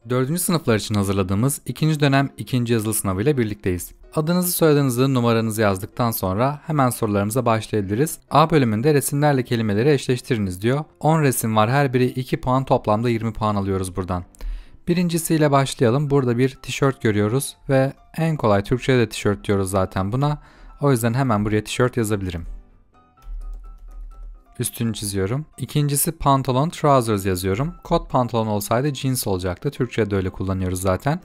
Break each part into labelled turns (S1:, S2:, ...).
S1: 4. sınıflar için hazırladığımız 2. dönem 2. yazılı sınavı ile birlikteyiz. Adınızı, soyadınızı, numaranızı yazdıktan sonra hemen sorularımıza başlayabiliriz. A bölümünde resimlerle kelimeleri eşleştiriniz diyor. 10 resim var, her biri 2 puan, toplamda 20 puan alıyoruz buradan. Birincisiyle başlayalım. Burada bir tişört görüyoruz ve en kolay Türkçe'de de tişört diyoruz zaten buna. O yüzden hemen buraya tişört yazabilirim. Üstünü çiziyorum. İkincisi pantolon, trousers yazıyorum. Kot pantolon olsaydı jeans olacaktı. Türkçe'de öyle kullanıyoruz zaten.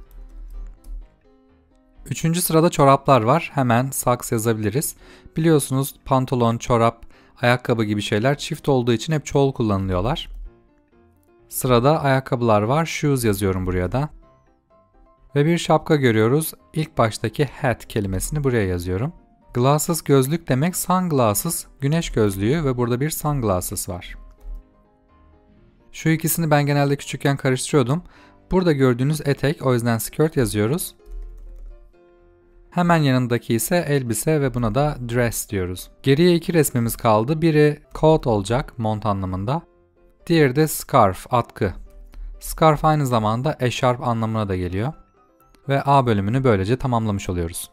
S1: Üçüncü sırada çoraplar var. Hemen socks yazabiliriz. Biliyorsunuz pantolon, çorap, ayakkabı gibi şeyler çift olduğu için hep çoğul kullanılıyorlar. Sırada ayakkabılar var. Shoes yazıyorum buraya da. Ve bir şapka görüyoruz. İlk baştaki hat kelimesini buraya yazıyorum. Glasses gözlük demek, sunglasses güneş gözlüğü ve burada bir sunglasses var. Şu ikisini ben genelde küçükken karıştırıyordum. Burada gördüğünüz etek, o yüzden skirt yazıyoruz. Hemen yanındaki ise elbise ve buna da dress diyoruz. Geriye 2 resmimiz kaldı. Biri coat olacak, mont anlamında. Diğeri de scarf, atkı. Scarf aynı zamanda eşarp anlamına da geliyor. Ve A bölümünü böylece tamamlamış oluyoruz.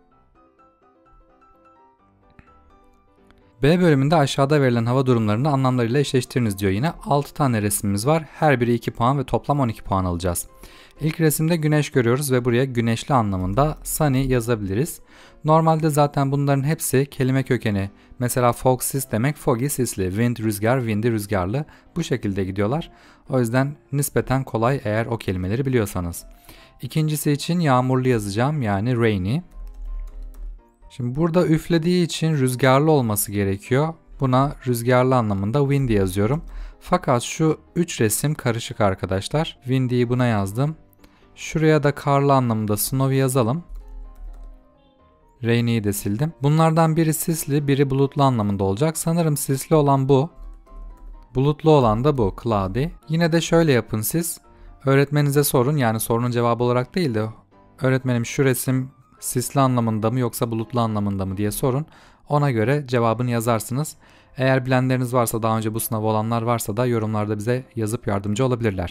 S1: B bölümünde aşağıda verilen hava durumlarını anlamlarıyla eşleştiriniz diyor yine. 6 tane resmimiz var. Her biri 2 puan ve toplam 12 puan alacağız. İlk resimde güneş görüyoruz ve buraya güneşli anlamında sunny yazabiliriz. Normalde zaten bunların hepsi kelime kökeni. Mesela fog sis demek, foggy sisli, wind rüzgar, windy rüzgarlı, bu şekilde gidiyorlar. O yüzden nispeten kolay eğer o kelimeleri biliyorsanız. İkincisi için yağmurlu yazacağım, yani rainy. Şimdi burada üflediği için rüzgarlı olması gerekiyor. Buna rüzgarlı anlamında windy yazıyorum. Fakat şu 3 resim karışık arkadaşlar. Windy'yi buna yazdım. Şuraya da karlı anlamında snowy yazalım. Rainy'yi de sildim. Bunlardan biri sisli, biri bulutlu anlamında olacak. Sanırım sisli olan bu. Bulutlu olan da bu, cloudy. Yine de şöyle yapın siz. Öğretmeninize sorun, yani sorunun cevabı olarak değil de öğretmenim şu resim sisli anlamında mı yoksa bulutlu anlamında mı diye sorun. Ona göre cevabını yazarsınız. Eğer bilenleriniz varsa, daha önce bu sınavı olanlar varsa da yorumlarda bize yazıp yardımcı olabilirler.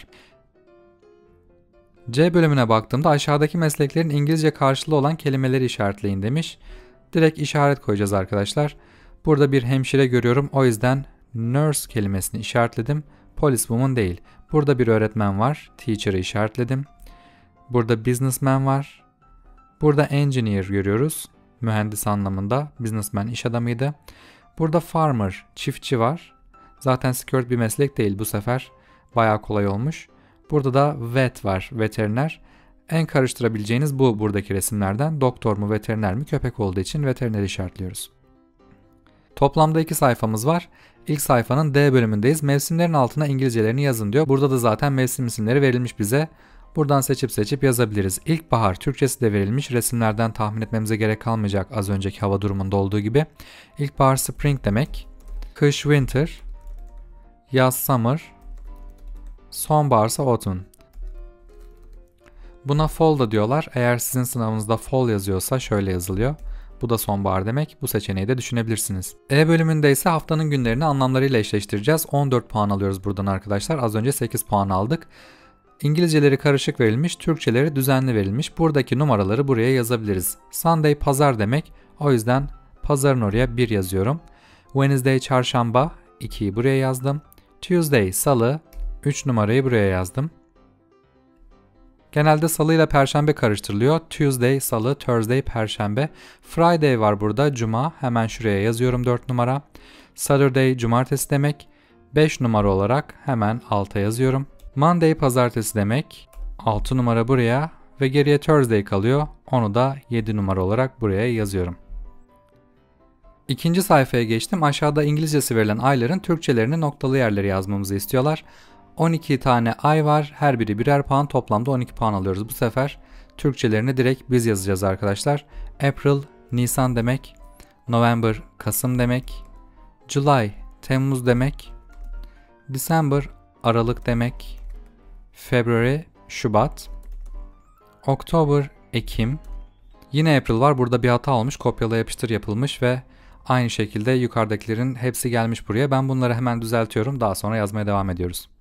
S1: C bölümüne baktığımda aşağıdaki mesleklerin İngilizce karşılığı olan kelimeleri işaretleyin demiş. Direkt işaret koyacağız arkadaşlar. Burada bir hemşire görüyorum, o yüzden nurse kelimesini işaretledim. Policewoman değil. Burada bir öğretmen var, teacher'ı işaretledim. Burada businessman var. Burada engineer görüyoruz. Mühendis anlamında. Businessman iş adamıydı. Burada farmer, çiftçi var. Zaten skirt bir meslek değil bu sefer. Bayağı kolay olmuş. Burada da vet var, veteriner. En karıştırabileceğiniz bu buradaki resimlerden. Doktor mu, veteriner mi? Köpek olduğu için veteriner işaretliyoruz. Toplamda 2 sayfamız var. İlk sayfanın D bölümündeyiz. Mevsimlerin altına İngilizcelerini yazın diyor. Burada da zaten mevsim isimleri verilmiş bize. Buradan seçip yazabiliriz. İlkbahar Türkçesi de verilmiş. Resimlerden tahmin etmemize gerek kalmayacak az önceki hava durumunda olduğu gibi. İlkbahar spring demek. Kış winter. Yaz summer. Sonbahar ise autumn. Buna fall da diyorlar. Eğer sizin sınavınızda fall yazıyorsa şöyle yazılıyor. Bu da sonbahar demek. Bu seçeneği de düşünebilirsiniz. E bölümünde ise haftanın günlerini anlamlarıyla eşleştireceğiz. 14 puan alıyoruz buradan arkadaşlar. Az önce 8 puan aldık. İngilizceleri karışık verilmiş, Türkçeleri düzenli verilmiş. Buradaki numaraları buraya yazabiliriz. Sunday pazar demek. O yüzden pazarın oraya 1 yazıyorum. Wednesday çarşamba, 2'yi buraya yazdım. Tuesday salı, 3 numarayı buraya yazdım. Genelde salı ile perşembe karıştırılıyor. Tuesday salı, Thursday perşembe. Friday var burada, cuma. Hemen şuraya yazıyorum 4 numara. Saturday cumartesi demek. 5 numara olarak hemen alta yazıyorum. Monday pazartesi demek. 6 numara buraya ve geriye Thursday kalıyor. Onu da 7 numara olarak buraya yazıyorum. İkinci sayfaya geçtim. Aşağıda İngilizcesi verilen ayların Türkçelerini noktalı yerlere yazmamızı istiyorlar. 12 tane ay var. Her biri birer puan. Toplamda 12 puan alıyoruz. Bu sefer Türkçelerini direkt biz yazacağız arkadaşlar. April, Nisan demek. November, Kasım demek. July, Temmuz demek. December, Aralık demek. February, Şubat. October, Ekim. Yine April var. Burada bir hata olmuş. Kopyala yapıştır yapılmış ve aynı şekilde yukarıdakilerin hepsi gelmiş buraya. Ben bunları hemen düzeltiyorum. Daha sonra yazmaya devam ediyoruz.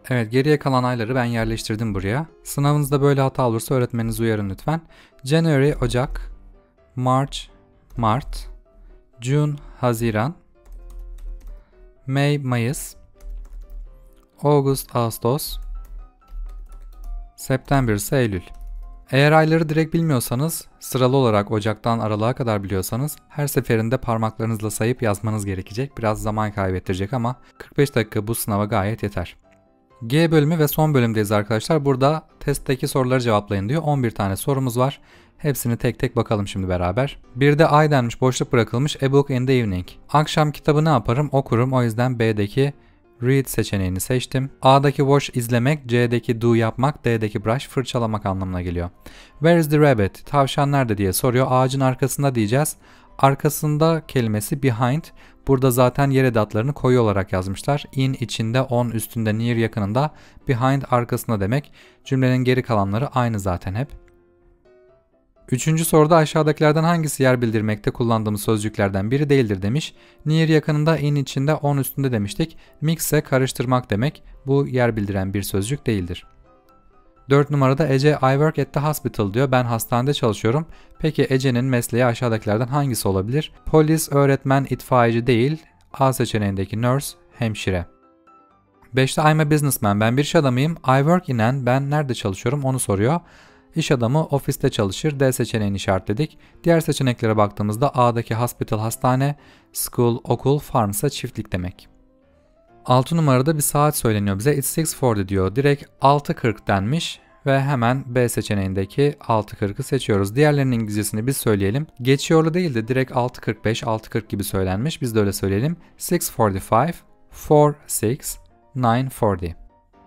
S1: Evet, geriye kalan ayları ben yerleştirdim buraya. Sınavınızda böyle hata olursa öğretmeninizi uyarın lütfen. January Ocak, March Mart, June Haziran, May Mayıs, August Ağustos, September ise Eylül. Eğer ayları direkt bilmiyorsanız, sıralı olarak Ocak'tan Aralık'a kadar biliyorsanız her seferinde parmaklarınızla sayıp yazmanız gerekecek. Biraz zaman kaybettirecek ama 45 dakika bu sınava gayet yeter. G bölümü ve son bölümdeyiz arkadaşlar. Burada testteki soruları cevaplayın diyor. 11 tane sorumuz var. Hepsini tek tek bakalım şimdi beraber. Bir de I denmiş, boşluk bırakılmış. A book in the evening. Akşam kitabı ne yaparım? Okurum. O yüzden B'deki read seçeneğini seçtim. A'daki watch izlemek, C'deki do yapmak, D'deki brush fırçalamak anlamına geliyor. Where is the rabbit? Tavşan nerede diye soruyor. Ağacın arkasında diyeceğiz. Arkasında kelimesi behind. Burada zaten yer edatlarını koyu olarak yazmışlar. In içinde, on üstünde, near yakınında, behind arkasında demek. Cümlenin geri kalanları aynı zaten hep. Üçüncü soruda aşağıdakilerden hangisi yer bildirmekte kullandığımız sözcüklerden biri değildir demiş. Near yakınında, in içinde, on üstünde demiştik. Mix ise karıştırmak demek. Bu yer bildiren bir sözcük değildir. 4 numarada Ece I work at the hospital diyor. Ben hastanede çalışıyorum. Peki Ece'nin mesleği aşağıdakilerden hangisi olabilir? Polis, öğretmen, itfaiyeci değil. A seçeneğindeki nurse, hemşire. 5'te I'm a businessman. Ben bir iş adamıyım. I work in an. Ben nerede çalışıyorum onu soruyor. İş adamı ofiste çalışır. D seçeneğini işaretledik. Diğer seçeneklere baktığımızda A'daki hospital hastane, school okul, farm ise çiftlik demek. 6 numarada bir saat söyleniyor bize. It's 6:40 diyor. Direkt 6:40 denmiş ve hemen B seçeneğindeki 6:40'ı seçiyoruz. Diğerlerinin İngilizcesini biz söyleyelim. Geçiyorlu değil de direkt 6:45, 6:40 gibi söylenmiş. Biz de öyle söyleyelim. 6:45, 4:06, 9:40.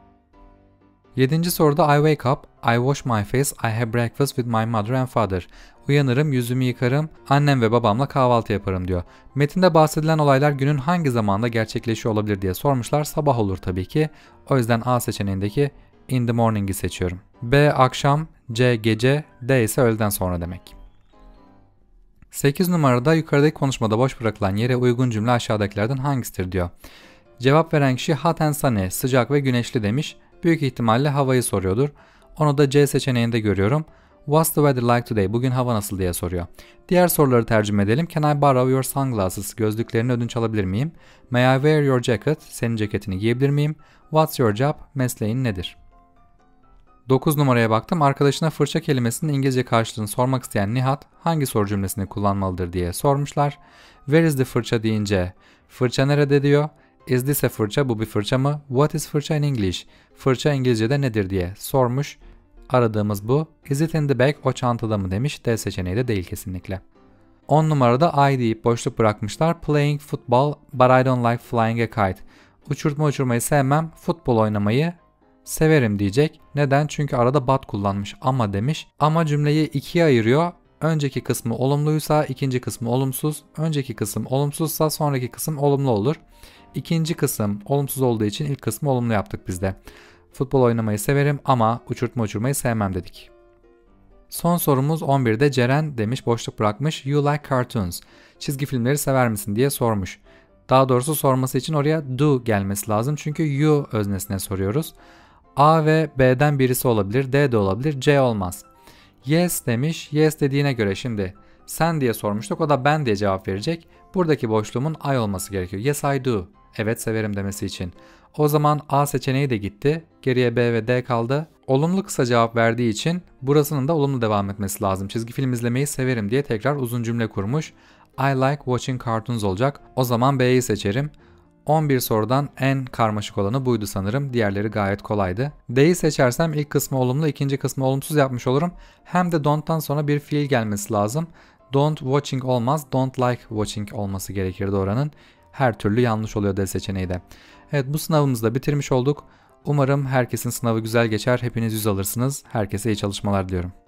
S1: 7. soruda I wake up, I wash my face, I have breakfast with my mother and father. Uyanırım, yüzümü yıkarım, annem ve babamla kahvaltı yaparım diyor. Metinde bahsedilen olaylar günün hangi zamanda gerçekleşiyor olabilir diye sormuşlar. Sabah olur tabii ki. O yüzden A seçeneğindeki in the morning'i seçiyorum. B akşam, C gece, D ise öğleden sonra demek. 8 numarada yukarıdaki konuşmada boş bırakılan yere uygun cümle aşağıdakilerden hangisidir diyor. Cevap veren kişi hot and sunny, sıcak ve güneşli demiş. Büyük ihtimalle havayı soruyordur. Onu da C seçeneğinde görüyorum. What's the weather like today? Bugün hava nasıl diye soruyor. Diğer soruları tercüme edelim. Can I borrow your sunglasses? Gözlüklerini ödünç alabilir miyim? May I wear your jacket? Senin ceketini giyebilir miyim? What's your job? Mesleğin nedir? 9 numaraya baktım. Arkadaşına fırça kelimesinin İngilizce karşılığını sormak isteyen Nihat hangi soru cümlesini kullanmalıdır diye sormuşlar. Where is the fırça deyince fırça nerede diyor. Is this a fırça? Bu bir fırça mı? What is fırça in English? Fırça İngilizce'de nedir diye sormuş. Aradığımız bu. Is it in the bag? O çantada mı demiş. D seçeneği de değil kesinlikle. 10 numarada I deyip boşluk bırakmışlar. Playing football but I don't like flying a kite. Uçurtmayı sevmem. Futbol oynamayı severim diyecek. Neden? Çünkü arada but kullanmış ama demiş. Ama cümleyi ikiye ayırıyor. Önceki kısmı olumluysa ikinci kısmı olumsuz. Önceki kısım olumsuzsa sonraki kısım olumlu olur. İkinci kısım olumsuz olduğu için ilk kısmı olumlu yaptık biz de. Futbol oynamayı severim ama uçurtmayı sevmem dedik. Son sorumuz 11'de Ceren demiş boşluk bırakmış. You like cartoons. Çizgi filmleri sever misin diye sormuş. Daha doğrusu sorması için oraya do gelmesi lazım. Çünkü you öznesine soruyoruz. A ve B'den birisi olabilir. D de olabilir. C olmaz. Yes demiş. Yes dediğine göre şimdi sen diye sormuştuk. O da ben diye cevap verecek. Buradaki boşluğumun I olması gerekiyor. Yes I do. Evet severim demesi için. O zaman A seçeneği de gitti. Geriye B ve D kaldı. Olumlu kısa cevap verdiği için burasının da olumlu devam etmesi lazım. Çizgi film izlemeyi severim diye tekrar uzun cümle kurmuş. I like watching cartoons olacak. O zaman B'yi seçerim. 11 sorudan en karmaşık olanı buydu sanırım. Diğerleri gayet kolaydı. D'yi seçersem ilk kısmı olumlu, ikinci kısmı olumsuz yapmış olurum. Hem de don't'tan sonra bir fiil gelmesi lazım. Don't watching olmaz. Don't like watching olması gerekirdi oranın. Her türlü yanlış oluyor D seçeneği de. Evet bu sınavımızı da bitirmiş olduk. Umarım herkesin sınavı güzel geçer. Hepiniz 100 alırsınız. Herkese iyi çalışmalar diliyorum.